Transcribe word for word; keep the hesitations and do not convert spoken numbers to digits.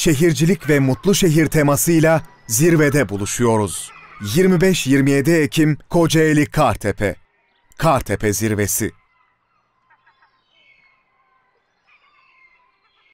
şehircilik ve mutlu şehir temasıyla zirvede buluşuyoruz. yirmi beş yirmi yedi Ekim Kocaeli Kartepe. Kartepe Zirvesi.